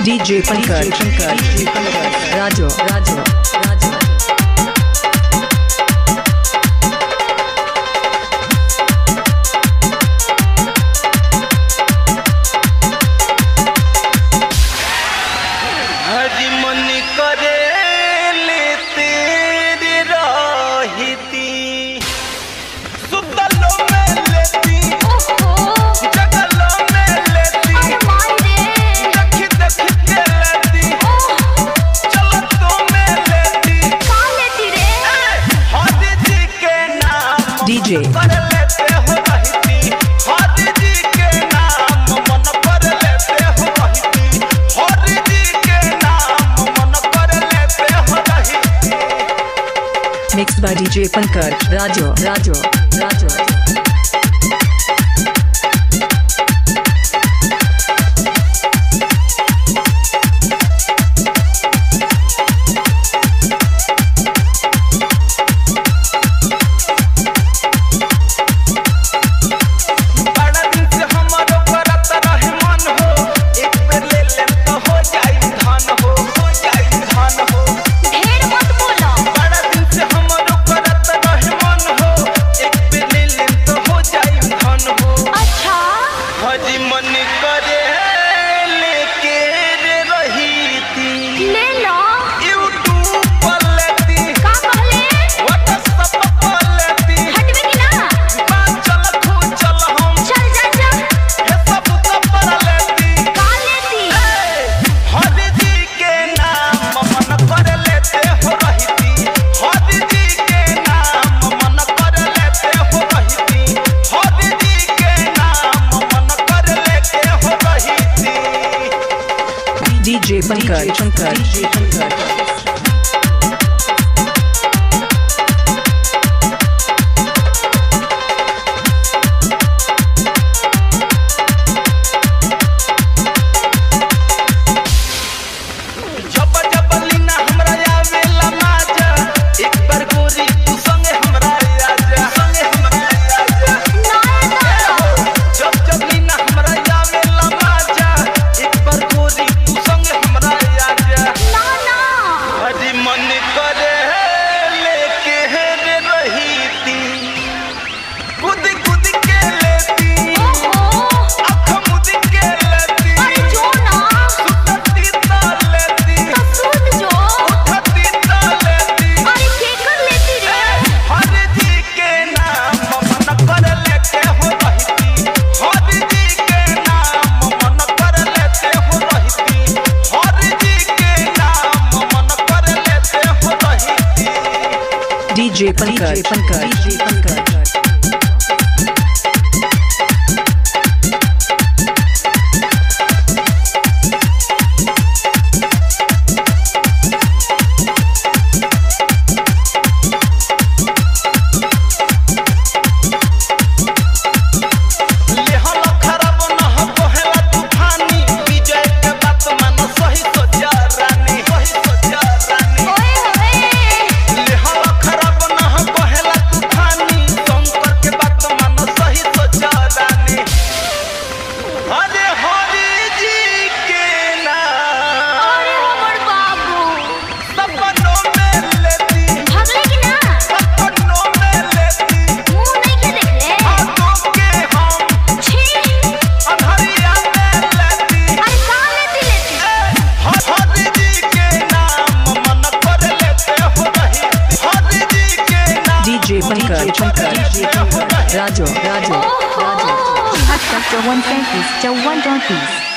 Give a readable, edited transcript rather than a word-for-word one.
DJ Pankaj, Rajo. हरी मन करे ले तेरी राहिती सुतलो में लेती जगलो में लेती देख के लेती चलो तो में लेती हरी जी के नाम DJ कर लेते हो रहती हरी जी के नाम मन पर लेते हो रहती हरी जी के नाम मन पर लेते हो रहती Mixed by DJ Pankaj, Rajo. बड़ा दिन से हमारो करत रहे मन हो एक बेर ले लेम तो हो जाई धान हो बड़ा दिन से हमारो करत रहे मन हो एक बेर ले लेम तो हो जाई धान हो हजी मन करे लेके रे रहीती यूट्यूब पर लेती व्हाट्सएप पर लेती बात चल हम ये सब तो पर लेती हरी जी के नाम मन कर लेते हो रहती हरी जी के नाम मन कर लेते हो रहती हरी जी के नाम मन कर लेते हो रहती DJ Pankaj. जब लीना हमरा आवेला माजा एक बार गोरी तू संगे हमरा आजा जब लीना हमरा आवेला माजा एक बार गोरी तू संगे हमरा आजा हरी मन करे लेके रे रहीती कूद के लेती आँख मुद के लेती सुतती तो लेती उठती तो लेती हरी जी के नाम मन कर लेते हो रहती हरी जी के नाम मन कर लेते हो रहती हरी जी के नाम मन कर लेते हो रहती DJ Pankaj. लेहल खराब न हो कहेला तूफानी विजय के बात मान सही सोचा रानी लेहल खराब न हो कहेला तूफानी शंकर के बात मान सही सोचा रानी अरे हरी जी के नाम सपनों में लेती हाथों के हम अंधरिया में लेती हरी जी के नाम मन कर लेते हो रहती हरी जी के नाम DJ Pankaj, Rajo. Chapter 1 Frankies, Chapter 1 Donkeys.